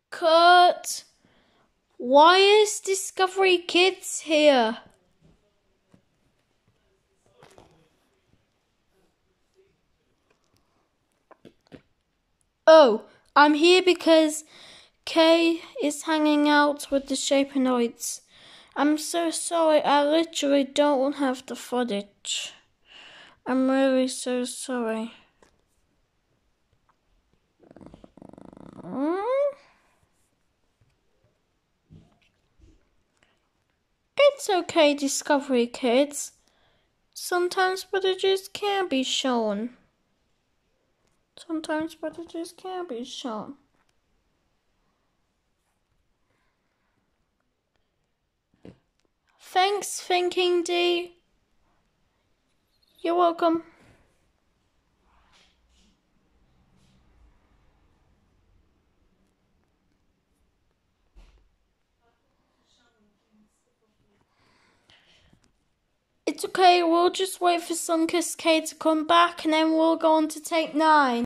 Kurt, why is Discovery Kids here? Oh, I'm here because Kay is hanging out with the Shapenoids. I'm so sorry, I literally don't have the footage. I'm really so sorry. It's okay, Discovery Kids. Sometimes footages can be shown. Thanks, Thinking D. You're welcome. It's okay, we'll just wait for Sunkus K to come back and then we'll go on to take 9.